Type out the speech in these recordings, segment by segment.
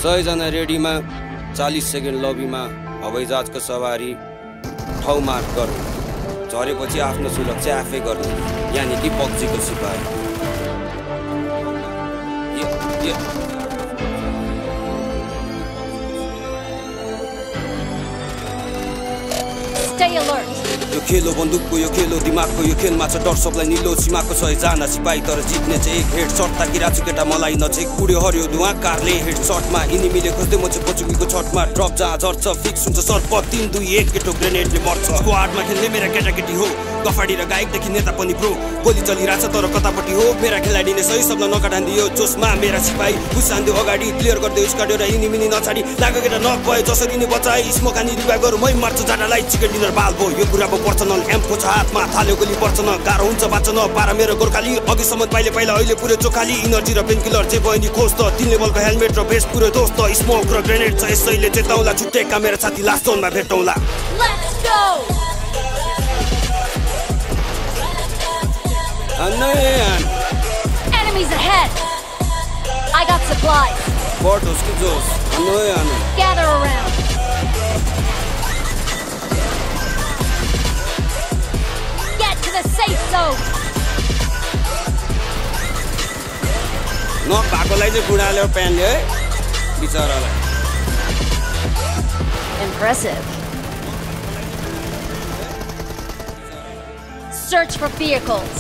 100 जना रेडीमा 40 सेकेन्ड लबीमा हवाईजहाजको सवारी ठाउँ मार्क गर्नु झरेपछि आफ्नो सुरक्षा आफै गर्नु यानी कि पक्जीको सिपाही Stay alert. यो खेलो बन्दुकको यो खेलो दिमागको यो खेलमा छ डर सबलाई निलो सीमाको 100 जना सिपाही तर जित्ने चाहिँ एक हेड शट ताकि राछु केटा मलाई नछेक उड्यो हर्यो धुवा कारले हेड शटमा इनिमीले खोज्दै म चाहिँ पचुकीको छटमा ड्रप जहाँ झर्छ फिक्स हुन्छ सर्प 3 2 1 केटो ग्रेनेडले मर्छ स्क्वाडमा खेल्ने मेरा केटाकेटी हो गफाडी र गायकदेखि नेता पनि ब्रो गोली चलिरहेछ तर कतापट्टि हो मेरा खेलाडीले सही सबलाई नकाटान्दियो जोसमा मेरा सिपाही घुसान्दियो अगाडि क्लियर गर्दै स्काड्यो र इनिमी नि नछाडी लाग्यो केटा नक भयो जसरी नि बचाए स्मोकानी रिभाइभ गरौँ मै मार्छ जाटालाई चिकन डिनर बाल भो यो कुरा पर्सनल एमको छ हातमा थाल्यो गोली पर्छ न गाह्रो हुन्छ बाँच्न पारा मेरो गोर्खाली अघिसम्म पहिला अहिले पुरै चोखाली इनर्जी र पेनकिलर जे भयो नि खोज त 3 लेभलको हेलमेट र बेस्ट पुरै दोस्त स्मोक र ग्रेनेड छ यसैले चेताउला छुट्टेका मेरो साथी लास्ट जोनमा भेटौँला Enemies ahead. I got supplies. Gather around. Get to the safe zone. नक भएकोलाई चाहिँ बुढाले प्यानले है बिचरालाई Impressive. Search for vehicles.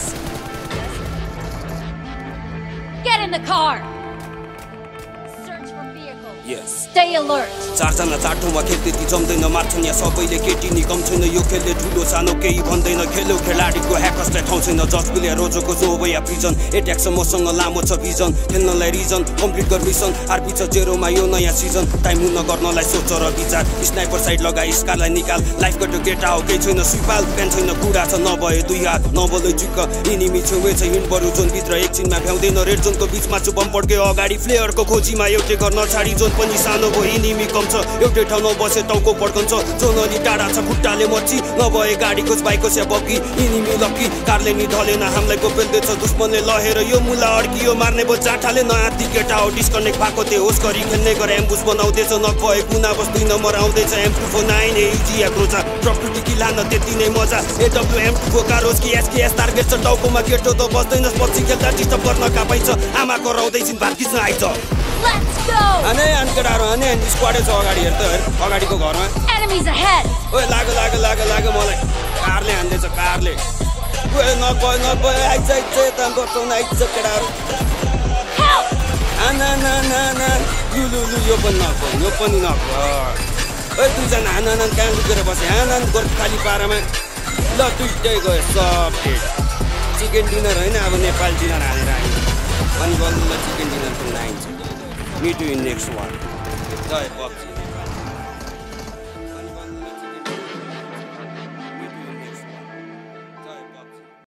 Get in the car. Search for vehicles. Yes. Stay alert. 4 जना 4 ठाउँमा खेल त्यति जम्दैन मार्छन् या सबैले केटी नि कम छैन यो खेलले ठुलो सानो केही भन्दैन खेल्यो खेलाडीको ह्याकर्सलाई ठाउँ छैन जजले रोजोको जो या प्रिजन एट्याक्स मसँग लामो छ भिजन खेल्नलाई रिजन कम्प्लिट गर मिसन आरपी छ जेरोमा यो नयाँ सिजन टाइम हुन गर्नलाई सोच र विचार स्नाइपर साइड लगाई स्कारलाई निकाल लाइफ कटो केटा हो केही छैन सुपाल प्यान छैन कुरा छ नभए दुई हात नबोलै चुक्क इनिमी छेउमै छ हिँड बरु जोन भित्र एकछिनमा भ्याउँदैन रेड जोनको बिचमा छु बम पड्के अगाडि फ्लेयरको खोजीमा एउटै गर्न छाडी जोन पनि सानो भयो इनिमी कम छ एउटै ठाउँमा बसे टाउको पड्कन्छ जोन अलि टाढा छ खुट्टाले मर्ची नभए गाडीको बाइकको स्या बकी इनिमी लकी कारले नि ढलेन हामीलाई गोपेल्दैछ दुश्मनले लहेर यो मुला अड्कियो मार्ने बो जाठाले नयाँ केटा हो डिस्कनेक्ट भएको त्यो होस गरी खेल्ने गरे एम्बुस बनाउँदैछ नभए कुना बस 2 नम्बर आउँदैछ M249 एजी एग्रोजा प्रकृति कि लान त्यति नै मजा AWM को कारोस कि SKS टार्गेट छ टाउकोमा केटो त बस्दैन पछि खेल्दा डिस्टर्ब गर्न कापाइछ आमाको राउँदैछिन् भात खिच्न आइछ Let's go. अनि केटाहरु अनि स्क्वाडै छ अगाडि हेर त अगाडिको घरमा Enemies ahead. ओए लाग्यो मलाई कारले हान्दैछ कारले ओए नभए आइछ त बचाउन आइछ केटाहरु Help. ना लु यो पनि नभो ओए 2 जना हान कहाँ लुकेर बसे हान गोर्खाली पारामा ल दुईटै गयो सब डेट चिकन डिनर हैन अब नेपाल डिनर हालेर आइन्छ अनि बल्ल चिकन डिनर पनि आइन्छ Meet you in next one. Jai PUBG.